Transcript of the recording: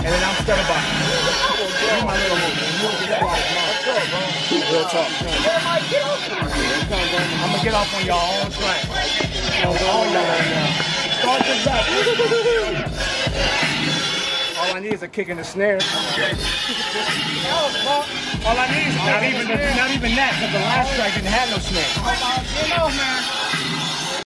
and then I'm StuddaBoxxx. You're my little real talk. I'm gonna get off on y'all own track. All y'all right now. Start this up. All I need is a kick in the snare. All I need is not even that, because the last track didn't have no snare. You know, man.